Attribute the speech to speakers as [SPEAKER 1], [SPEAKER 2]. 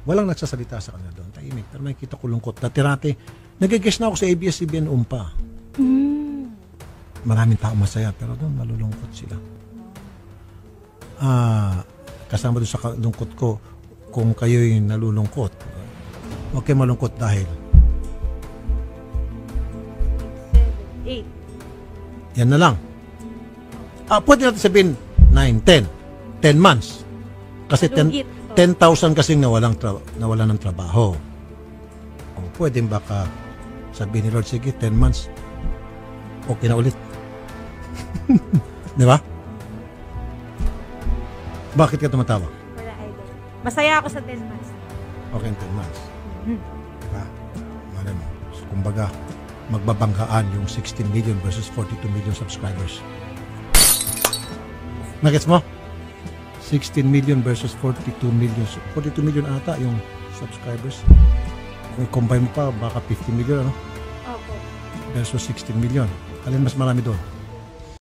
[SPEAKER 1] Walang nagsasalita sa kanila doon. Tahimik. Pero may kita ko lungkot. Dati-rati, nag-guess na ako sa ABS-CBN Umpa. Maraming tao masaya, pero doon malulungkot sila. Kasama doon sa lungkot ko, kung kayo'y nalulungkot, huwag kayo malungkot dahil
[SPEAKER 2] 8.
[SPEAKER 1] yan na lang. Pwede natin sabihin 9, 10 months. Kasi 10,000 kasing nawalan ng trabaho. O pwede baka sabihin ni Lord, sige, 10 months, okay na ulit. Di ba? Bakit ka tumatawa?
[SPEAKER 2] Wala, idol. Masaya ako sa 10 months.
[SPEAKER 1] Okay, 10 months. Diba? Malay mo. So, kumbaga, magbabanggaan yung 16 million versus 42 million subscribers. Nagets mo? 16 million versus 42 million. 42 million ata yung subscribers. Kung combine mo pa, baka 50 million, ano?
[SPEAKER 2] Opo.
[SPEAKER 1] Versus 16 million. Alin mas marami doon?